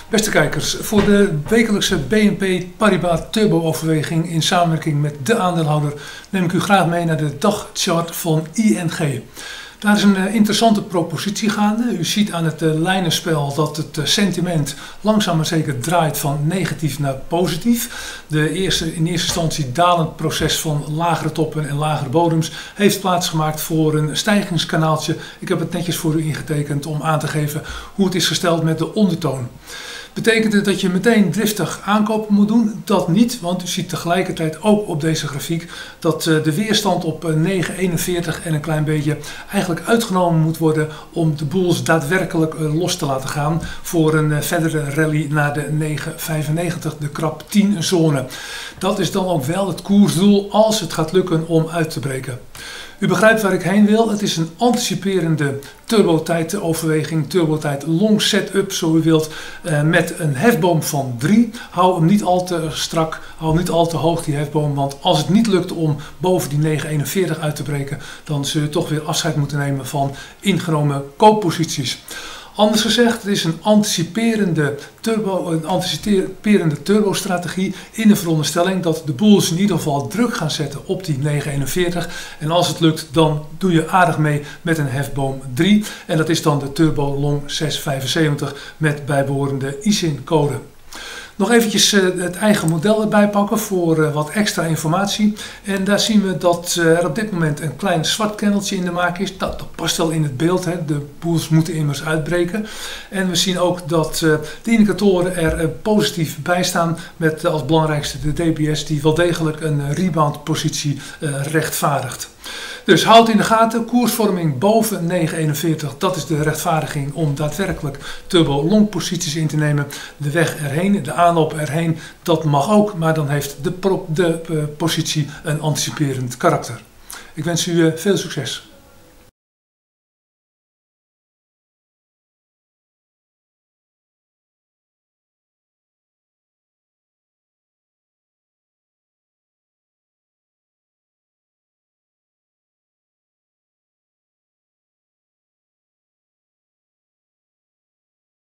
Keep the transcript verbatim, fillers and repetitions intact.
Beste kijkers, voor de wekelijkse B N P Paribas Turbo overweging in samenwerking met de aandeelhouder neem ik u graag mee naar de dagchart van I N G. Daar is een interessante propositie gaande. U ziet aan het lijnenspel dat het sentiment langzaam maar zeker draait van negatief naar positief. De eerste, in eerste instantie dalend proces van lagere toppen en lagere bodems heeft plaatsgemaakt voor een stijgingskanaaltje. Ik heb het netjes voor u ingetekend om aan te geven hoe het is gesteld met de ondertoon. Betekent het dat je meteen driftig aankopen moet doen? Dat niet, want u ziet tegelijkertijd ook op deze grafiek dat de weerstand op negen eenenveertig en een klein beetje eigenlijk uitgenomen moet worden om de boels daadwerkelijk los te laten gaan voor een verdere rally naar de negen vijfennegentig, de krap tien zone. Dat is dan ook wel het koersdoel als het gaat lukken om uit te breken. U begrijpt waar ik heen wil. Het is een anticiperende turbotijd overweging, turbotijd long setup zo u wilt, eh, met een hefboom van drie. Hou hem niet al te strak, hou hem niet al te hoog die hefboom, want als het niet lukt om boven die negen eenenveertig uit te breken, dan zul je toch weer afscheid moeten nemen van ingenomen koopposities. Anders gezegd, het is een anticiperende, turbo, een anticiperende turbo-strategie in de veronderstelling dat de boels in ieder geval druk gaan zetten op die negen eenenveertig. En als het lukt, dan doe je aardig mee met een hefboom drie. En dat is dan de Turbo Long zes vijfenzeventig met bijbehorende I S I N-code. Nog eventjes het eigen model erbij pakken voor wat extra informatie. En daar zien we dat er op dit moment een klein zwart kenneltje in de maak is. Dat, dat past wel in het beeld, hè. De boels moeten immers uitbreken. En we zien ook dat de indicatoren er positief bij staan met als belangrijkste de D B S die wel degelijk een rebound positie rechtvaardigt. Dus houd in de gaten, koersvorming boven negen eenenveertig, dat is de rechtvaardiging om daadwerkelijk turbo long posities in te nemen. De weg erheen, de aanloop erheen, dat mag ook, maar dan heeft de, de uh, positie een anticiperend karakter. Ik wens u uh, veel succes.